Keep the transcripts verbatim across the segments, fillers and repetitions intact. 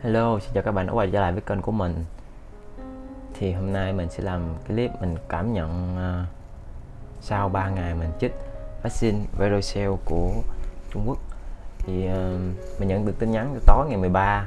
Hello, xin chào các bạn đã quay trở lại với kênh của mình. Thì hôm nay mình sẽ làm clip mình cảm nhận uh, sau ba ngày mình chích vaccine Verocell của Trung Quốc. Thì uh, mình nhận được tin nhắn từ tối ngày mười ba,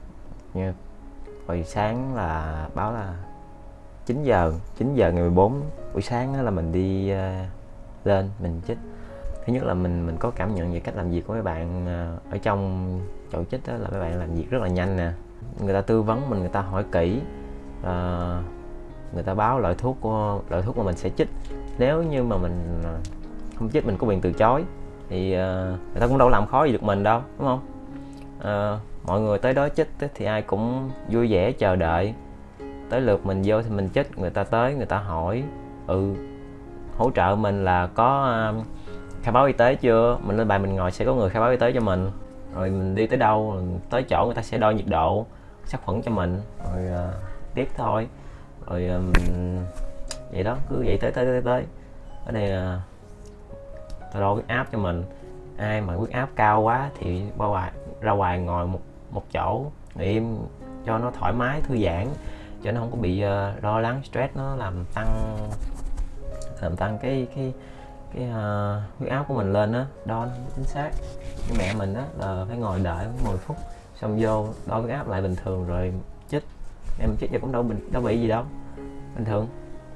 hồi sáng là báo là chín giờ chín giờ ngày mười bốn buổi sáng đó là mình đi uh, lên mình chích. Thứ nhất là mình mình có cảm nhận về cách làm việc của mấy bạn uh, ở trong chỗ chích đó, là mấy bạn làm việc rất là nhanh nè. Người ta tư vấn mình, người ta hỏi kỹ, uh, người ta báo loại thuốc của loại thuốc mà mình sẽ chích. Nếu như mà mình không chích mình có quyền từ chối thì uh, người ta cũng đâu làm khó gì được mình đâu, đúng không? Uh, mọi người tới đó chích thì ai cũng vui vẻ chờ đợi. Tới lượt mình vô thì mình chích, người ta tới người ta hỏi ừ hỗ trợ mình là có uh, khai báo y tế chưa. Mình lên bàn mình ngồi sẽ có người khai báo y tế cho mình. Rồi mình đi tới đâu tới chỗ người ta sẽ đo nhiệt độ, sát khuẩn cho mình, rồi uh, tiếp thôi. Rồi uh, mình vậy đó, cứ vậy tới tới tới tới ở đây uh, ta đo huyết áp cho mình. Ai mà huyết áp cao quá thì ra ngoài ra ngoài ngồi một một chỗ ngồi im cho nó thoải mái thư giãn, cho nó không có bị uh, lo lắng stress, nó làm tăng làm tăng cái cái cái uh, huyết áp của mình lên á, đo nó chính xác. Với mẹ mình á là phải ngồi đợi mười phút xong vô đo huyết áp lại bình thường rồi chích. Em chích giờ cũng đâu bình đâu bị gì đâu, bình thường.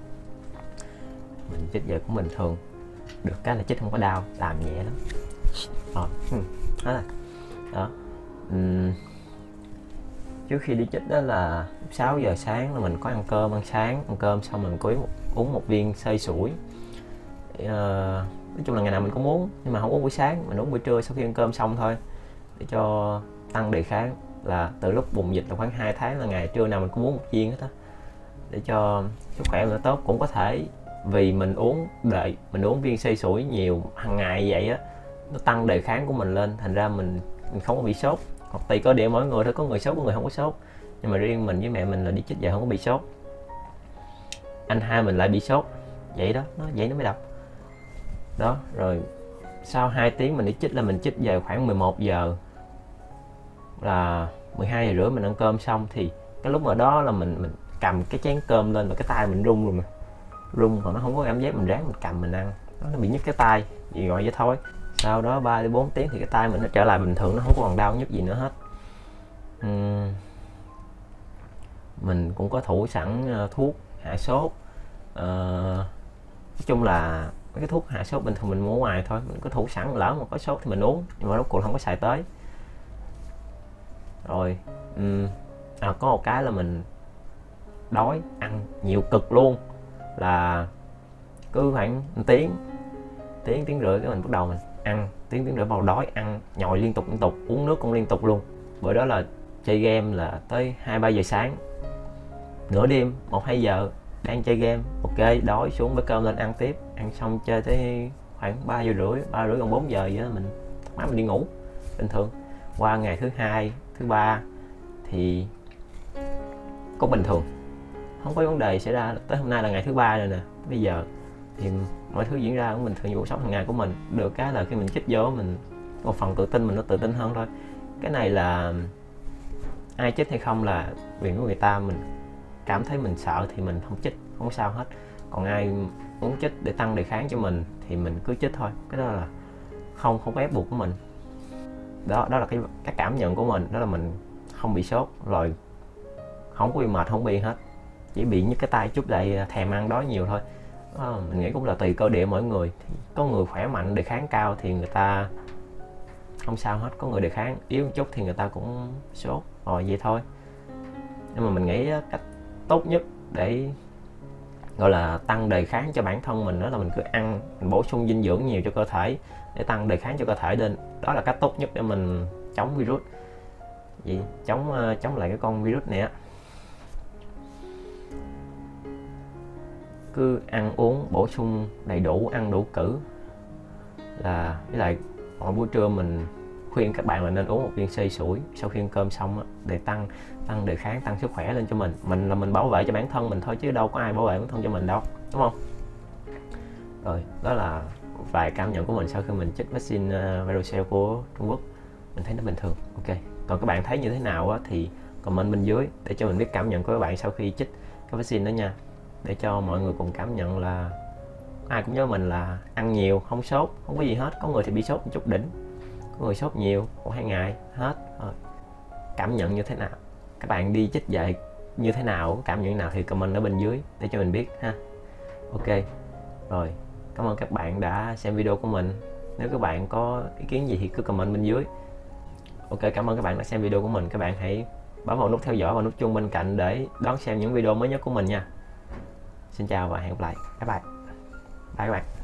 Mình chích giờ cũng bình thường, được cái là chích không có đau, làm nhẹ lắm. Rồi đó là đó. Uhm. Trước khi đi chích đó là sáu giờ sáng là mình có ăn cơm ăn sáng ăn cơm xong mình có uống một viên xơi sủi. Uh, nói chung là ngày nào mình cũng uống, nhưng mà không uống buổi sáng, mình uống buổi trưa sau khi ăn cơm xong thôi, để cho tăng đề kháng. Là từ lúc bùng dịch là khoảng hai tháng là ngày trưa nào mình cũng uống một viên hết á, để cho sức khỏe mình tốt. Cũng có thể vì mình uống đợi mình uống viên xay sủi nhiều hàng ngày vậy á, nó tăng đề kháng của mình lên, thành ra mình, mình không có bị sốt. Hoặc tùy cơ địa mỗi người thôi, có người sốt có người không có sốt, nhưng mà riêng mình với mẹ mình là đi chích giờ không có bị sốt. Anh hai mình lại bị sốt, vậy đó, nó vậy nó mới độc đó. Rồi sau hai tiếng mình đi chích là mình chích về khoảng mười một giờ, là mười hai giờ rưỡi mình ăn cơm xong. Thì cái lúc mà đó là mình mình cầm cái chén cơm lên và cái tay mình run rồi, mà run mà nó không có cảm giác, mình ráng mình cầm mình ăn, nó bị nhức cái tay gì gọi vậy thôi. Sau đó ba đến bốn tiếng thì cái tay mình nó trở lại bình thường, nó không còn đau nhức gì nữa hết. uhm. Mình cũng có thủ sẵn uh, thuốc hạ sốt. uh, nói chung là mấy cái thuốc hạ sốt bình thường mình mua ngoài thôi, mình có thủ sẵn, lỡ mà có sốt thì mình uống, nhưng mà rốt cuộc không có xài tới. Rồi um, à, có một cái là mình đói ăn nhiều cực luôn, là cứ khoảng một tiếng tiếng tiếng rưỡi cái mình bắt đầu mình ăn, tiếng tiếng rưỡi bắt đầu đói, ăn nhồi liên tục liên tục, uống nước cũng liên tục luôn. Bữa đó là chơi game là tới hai ba giờ sáng, nửa đêm một hai giờ đang chơi game, ok đói xuống bữa cơm lên ăn tiếp, ăn xong chơi tới khoảng ba giờ rưỡi ba rưỡi còn bốn giờ vậy đó, mình má mình đi ngủ bình thường. Qua ngày thứ hai thứ ba thì cũng bình thường, không có vấn đề xảy ra. Tới hôm nay là ngày thứ ba rồi nè, bây giờ thì mọi thứ diễn ra cũng bình thường như cuộc sống hàng ngày của mình. Được cái là khi mình chích vô mình một phần tự tin, mình nó tự tin hơn thôi. Cái này là ai chích hay không là quyền của người ta, mình cảm thấy mình sợ thì mình không chích, không sao hết. Còn ai muốn chích để tăng đề kháng cho mình thì mình cứ chích thôi, cái đó là không không ép buộc của mình. Đó đó là cái cái cảm nhận của mình, đó là mình không bị sốt, rồi không có bị mệt, không bị hết, chỉ bị nhức cái tay chút lại thèm ăn đói nhiều thôi. À, mình nghĩ cũng là tùy cơ địa mỗi người. Thì có người khỏe mạnh đề kháng cao thì người ta không sao hết, có người đề kháng yếu một chút thì người ta cũng sốt, rồi vậy thôi. Nhưng mà mình nghĩ cách tốt nhất để gọi là tăng đề kháng cho bản thân mình đó là mình cứ ăn, mình bổ sung dinh dưỡng nhiều cho cơ thể để tăng đề kháng cho cơ thể lên. Đó là cách tốt nhất để mình chống virus, vậy chống chống lại cái con virus này á. Cứ ăn uống bổ sung đầy đủ, ăn đủ cử là. Với lại mỗi buổi trưa mình khuyên các bạn là nên uống một viên xay sủi sau khi ăn cơm xong á, để tăng tăng đề kháng, tăng sức khỏe lên cho mình. Mình là mình bảo vệ cho bản thân mình thôi, chứ đâu có ai bảo vệ bản thân cho mình đâu, đúng không? Rồi đó là vài cảm nhận của mình sau khi mình chích vaccine uh, Verocell của Trung Quốc. Mình thấy nó bình thường, ok. Còn Còn các bạn thấy như thế nào á, thì comment bên dưới để cho mình biết cảm nhận của các bạn sau khi chích cái vaccine đó nha, để cho mọi người cùng cảm nhận là ai cũng nhớ mình là ăn nhiều, không sốt, không có gì hết. Có người thì bị sốt một chút đỉnh, có người sốt nhiều một hai ngày hết rồi. Cảm nhận như thế nào, các bạn đi chích về như thế nào, cảm nhận nào thì comment ở bên dưới để cho mình biết ha. Ok rồi, cảm ơn các bạn đã xem video của mình. Nếu các bạn có ý kiến gì thì cứ comment bên dưới. Ok, cảm ơn các bạn đã xem video của mình. Các bạn hãy bấm vào nút theo dõi và nút chuông bên cạnh để đón xem những video mới nhất của mình nha. Xin chào và hẹn gặp lại. Bye bye. Bye các bạn.